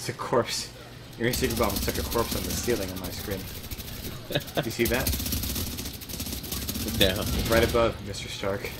It's a corpse. Your secret bomb stuck a corpse on the ceiling on my screen. Do you see that? No. Right above Mr. Stark.